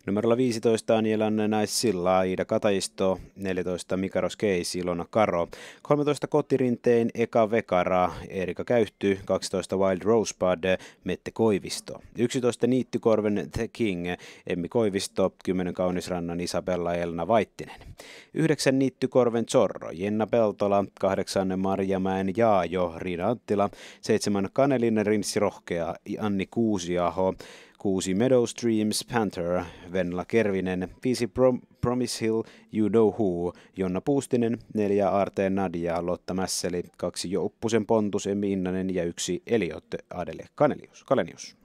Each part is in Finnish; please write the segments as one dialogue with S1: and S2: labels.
S1: Numerolla 15 Anielan Naissilla Iida Katajisto, 14 Mikaros Keis, Ilona Karo, 13 Kotirinteen Eka Vekara, Erika Käyhty, 12 Wild Rosebud, Mette Koivisto, 11 Niittykorven The King, Emmi Koivisto, 10 Kaunisrannan Isabella Elna Vaittinen, 9 Niittykorven Zorro, Jenna Peltola, 8 Marjamäen Jaajo, Riina Anttila, 7 Kanelin Rinssi Rohkea, Anni Kuusiaho, 6 Meadow Streams Panther, Venla Kervinen, 5 Promise Hill, You Know Who, Jonna Puustinen, 4 Aarteen Nadia, Lotta Mässeli, 2 Jouppusen Pontus, Emmi Innanen ja 1 Eliot Adele Kalenius.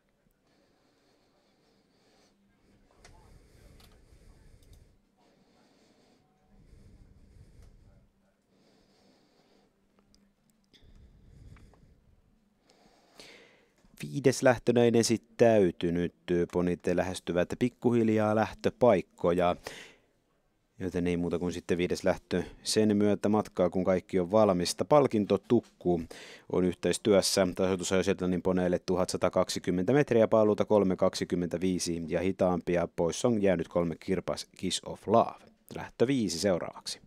S1: Viides lähtönäin esittäytynyt. Ponit lähestyvät pikkuhiljaa lähtöpaikkoja, joten ei muuta kuin sitten viides lähtö sen myötä matkaa, kun kaikki on valmista. Palkintotukku on yhteistyössä. Tasoitusajo Shetlandin poneille 1120 metriä, paaluuta 3.25 ja hitaampia. Pois on jäänyt 3 Kirpas Kiss of Love. Lähtö 5 seuraavaksi.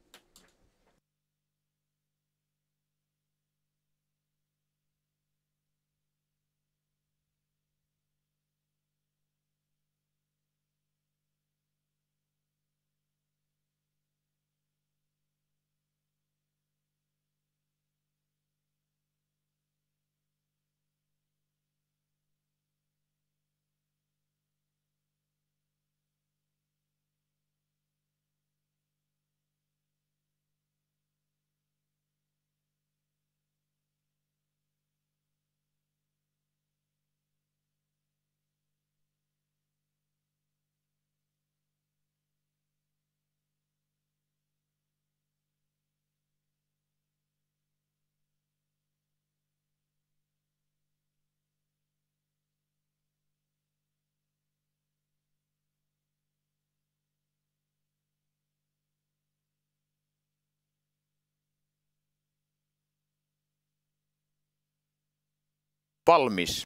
S2: Valmis.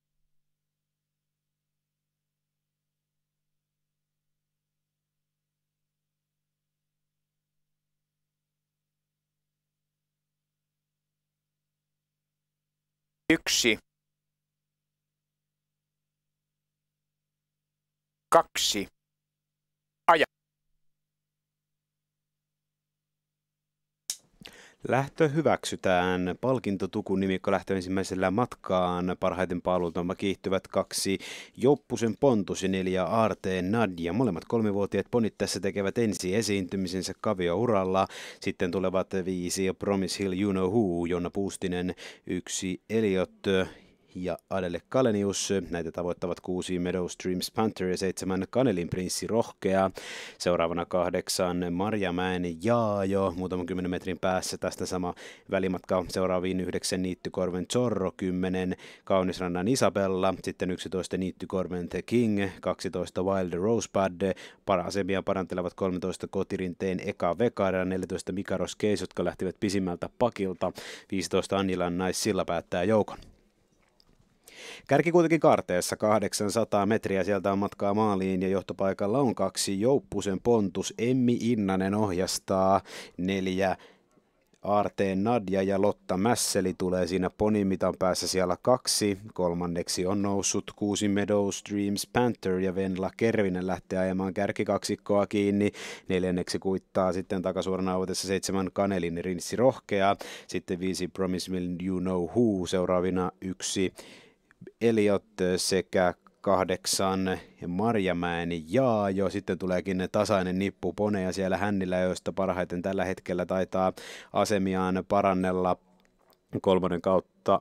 S2: Yksi. 2. Aja.
S1: Lähtö hyväksytään. Palkintotukun nimikko lähtö ensimmäisellä matkaan. Parhaiten paaluutama kiihtyvät 2 Jouppusen Pontus ja 4 Aarteen Nadia. Molemmat 3-vuotiaat ponit tässä tekevät ensi esiintymisensä kaviouralla. Sitten tulevat 5 Promise Hill, You Know Who, Jonna Puustinen, 1 Eliot ja Adele Kalenius. Näitä tavoittavat 6 Meadow Streams Panther ja 7 Kanelin Prinssi Rohkea. Seuraavana 8 Marjamäen Jaajo, muutaman 10 metrin päässä tästä sama välimatka. Seuraaviin 9 Niittykorven Zorro, 10 Kaunisrannan Isabella, sitten 11 Niittykorven The King, 12 Wild Rosebud, asemia parantelevat 13 Kotirinteen Eka Vekara, 14 Mikaros Keis, jotka lähtivät pisimmältä pakilta, 15 Annilan Naissilla päättää joukon. Kärki kuitenkin kaarteessa 800 metriä, sieltä on matkaa maaliin ja johtopaikalla on 2 Jouppusen Pontus, Emmi Innanen ohjastaa, 4 Aarteen Nadia ja Lotta Mässeli tulee siinä ponimitan päässä siellä 2. Kolmanneksi on noussut 6 Meadow Streams Panther ja Venla Kervinen lähtee ajamaan kärkikaksikkoa kiinni. 4. kuittaa sitten takasuorana autessa 7 Kanelin Rinssi Rohkea, sitten 5 Promise Hill, You Know Who, seuraavina 1 Eliot sekä 8 Marjamäen Jaajo. Sitten tuleekin tasainen nippu poneja siellä hännillä, joista parhaiten tällä hetkellä taitaa asemiaan parannella 3. kautta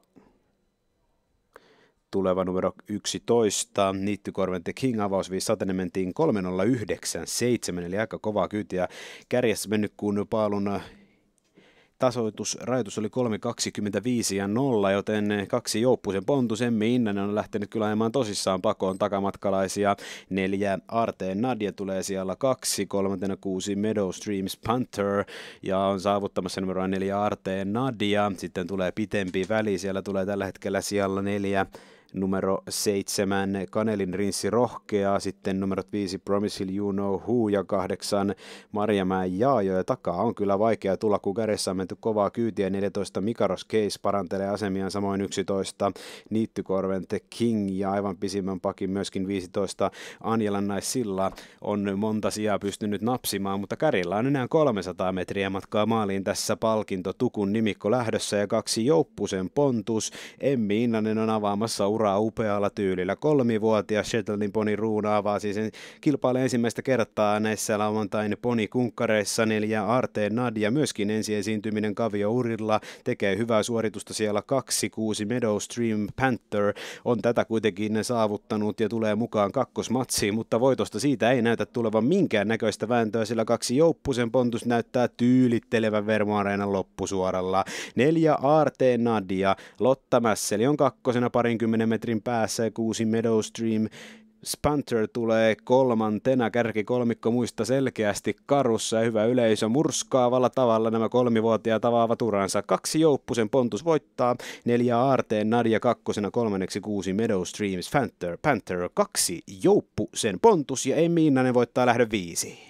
S1: tuleva numero 11. Niittykorven The King avaus 5 mentiin 3.09.7, eli aika kovaa kyytiä. Kärjessä mennyt, kun paalun tasoitusrajoitus oli 3.25 ja 0, joten 2 Jouppusen Pontus, Emmi Innanen on lähtenyt kyllä ajamaan tosissaan pakoon takamatkalaisia. 4 Aarteen Nadia tulee siellä 2, 3. 6 Meadow Streams Panther ja on saavuttamassa numero 4 Aarteen Nadia. Sitten tulee pitempi väli, siellä tulee tällä hetkellä siellä 4 Numero 7 Kanelin rinssi rohkea, sitten numerot 5 Promise Hill You Know Who ja 8 Marjamäen Jaajo. Ja takaa on kyllä vaikea tulla, kun kädessä on menty kovaa kyytiä. 14 Mikaros Case parantelee asemiaan, samoin 11 Niittykorven The King ja aivan pisimmän pakin myöskin 15 Anjelan Naissilla on monta sijaa pystynyt napsimaan, mutta kärjellä on enää 300 metriä matkaa maaliin tässä palkintotukun nimikko lähdössä ja 2 Jouppusen Pontus. Emmi Innanen on avaamassa uraa upealla tyylillä. 3-vuotias Shetlandin poni Ruuna avaa siis kilpailee ensimmäistä kertaa näissä lauantain ponikunkkareissa. 4 Arte Nadia myöskin ensi esiintyminen kaviourilla, tekee hyvää suoritusta siellä 2. 6 Meadow Stream Panther on tätä kuitenkin saavuttanut ja tulee mukaan kakkosmatsiin, mutta voitosta siitä ei näytä tulevan minkään näköistä vääntöä, sillä 2 Jouppusen Pontus näyttää tyylittelevän Vermo Areenan loppusuoralla. 4 Arte Nadia, Lotta Mässeli on kakkosena 20 metrin päässä ja 6 Meadow Stream Panther tulee kolmantena, kärkikolmikko muista selkeästi karussa ja hyvä yleisö murskaavalla tavalla nämä 3-vuotiaat avaavat uransa. 2 Jouppusen Pontus voittaa, 4 Aarteen Nadia kakkosena, 3. 6 Meadow Streams Panther 2 Jouppusen Pontus ja Emmi Innanen voittaa lähdön 5.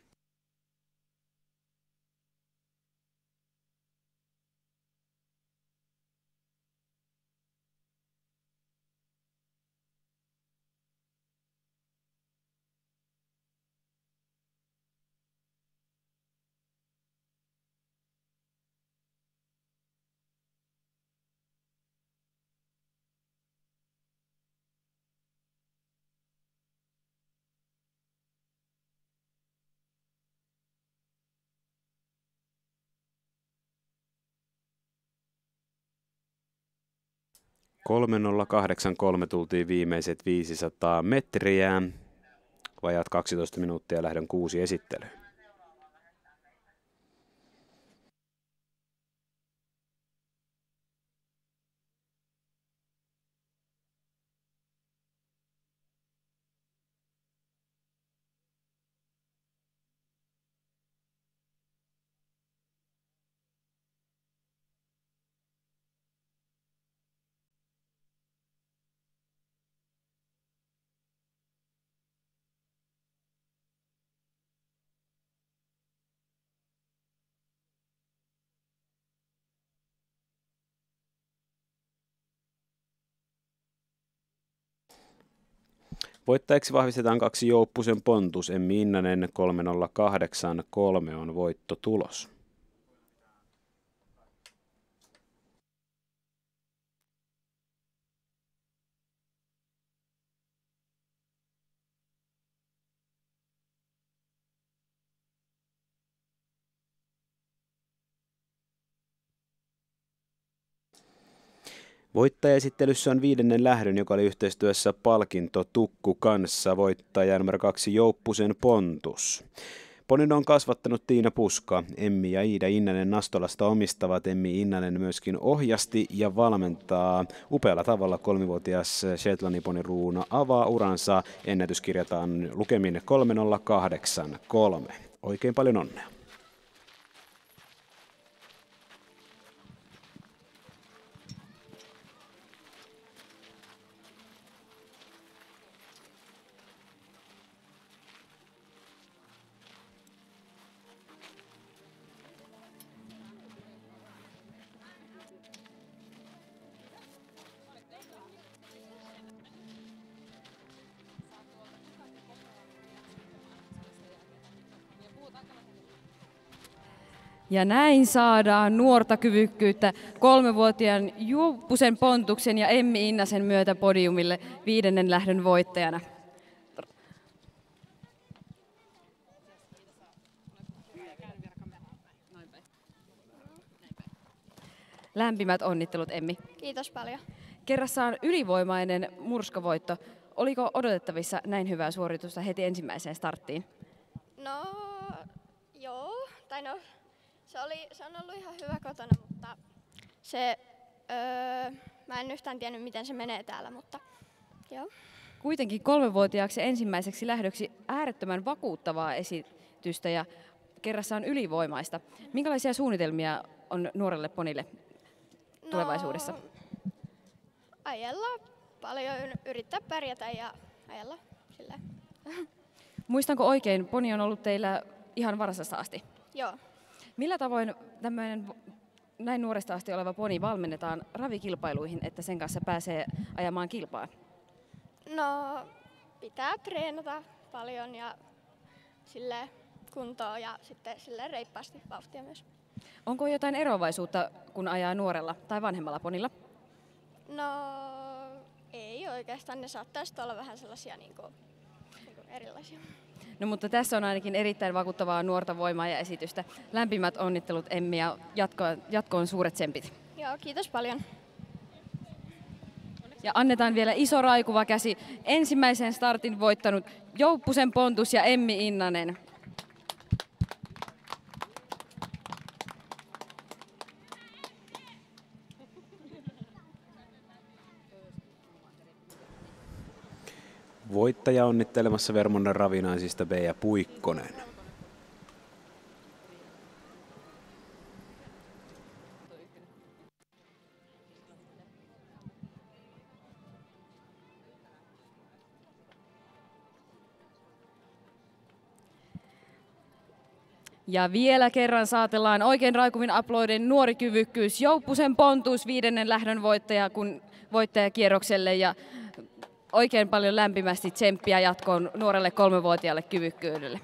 S1: (3:08,3) tultiin viimeiset 500 metriä. Vajaat 12 minuuttia lähdön 6 esittelyyn. Voittajaksi vahvistetaan 2 Jouppusen Pontus. Emmi Innanen 3:08,3 on voittotulos. Voittajaesittelyssä on 5. lähdön, joka oli yhteistyössä palkintotukku kanssa. Voittaja numero 2 Jouppusen Pontus. Ponin on kasvattanut Tiina Puska. Emmi ja Iida Innanen Nastolasta omistavat. Emmi Innanen myöskin ohjasti ja valmentaa upealla tavalla. 3-vuotias Shetlandin poni Ruuna avaa uransa. Ennätys kirjataan lukemin 3:08,3. Oikein paljon onnea.
S3: Ja näin saadaan nuorta kyvykkyyttä 3-vuotiaan Jouppusen Pontuksen ja Emmi Innasen myötä podiumille 5. lähdön voittajana. Lämpimät onnittelut, Emmi.
S4: Kiitos paljon.
S3: Kerrassaan ylivoimainen murskavoitto. Oliko odotettavissa näin hyvää suoritusta heti ensimmäiseen starttiin?
S4: No, joo. Tai no, se on ollut ihan hyvä kotona, mutta mä en yhtään tiennyt, miten se menee täällä, mutta joo.
S3: Kuitenkin 3-vuotiaaksi ensimmäiseksi lähdöksi äärettömän vakuuttavaa esitystä ja kerrassaan ylivoimaista. Minkälaisia suunnitelmia on nuorelle ponille tulevaisuudessa?
S4: Ajella paljon yrittää pärjätä ja ajella silleen.
S3: Muistanko oikein, poni on ollut teillä ihan varasesta asti?
S4: Joo.
S3: Millä tavoin tämmöinen näin nuoresta asti oleva poni valmennetaan ravikilpailuihin, että sen kanssa pääsee ajamaan kilpaa?
S4: No, pitää treenata paljon ja silleen kuntoa ja sitten silleen reippaasti vauhtia myös.
S3: Onko jotain eroavaisuutta, kun ajaa nuorella tai vanhemmalla ponilla?
S4: No, ei oikeastaan. Ne saattaisi olla vähän sellaisia niinku erilaisia.
S3: No mutta tässä on ainakin erittäin vakuuttavaa nuorta voimaa ja esitystä. Lämpimät onnittelut Emmi ja jatkoon suuret tsempit.
S4: Joo, kiitos paljon.
S3: Ja annetaan vielä iso raikuva käsi. Ensimmäisen startin voittanut Jouppusen Pontus ja Emmi Innanen.
S1: Voittaja onnittelemassa Vermonnan Ravinaisista Beija Puikkonen.
S3: Ja vielä kerran saatellaan oikein raikuvin aploiden nuori kyvykkyys. Jouppusen Pontus 5. lähdön voittajakierrokselle ja oikein paljon lämpimästi tsemppiä jatkoon nuorelle 3-vuotiaalle kyvykkyydelle.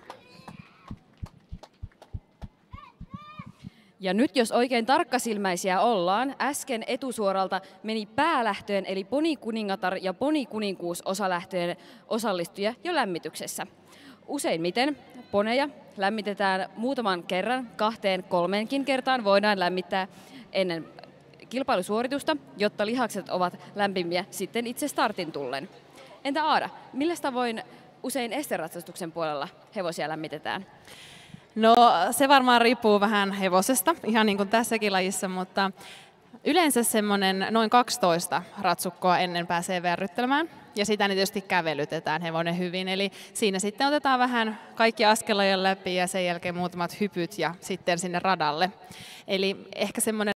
S3: Ja nyt jos oikein tarkkasilmäisiä ollaan, äsken etusuoralta meni päälähtöjen eli ponikuningatar ja ponikuninkuus osalähtöjen osallistujia jo lämmityksessä. Useimmiten poneja lämmitetään muutaman kerran, 2-3 kertaan voidaan lämmittää ennen kilpailusuoritusta, jotta lihakset ovat lämpimiä sitten itse startin tullen. Entä Aada, millä tavoin usein esteratsastuksen puolella hevosia lämmitetään?
S5: No se varmaan riippuu vähän hevosesta, ihan niin kuin tässäkin lajissa, mutta yleensä semmoinen noin 12 ratsukkoa ennen pääsee verryttelemään. Ja sitä niin tietysti kävelytetään hevonen hyvin, eli siinä sitten otetaan vähän kaikki askelajan läpi ja sen jälkeen muutamat hypyt ja sitten sinne radalle. Eli ehkä semmoinen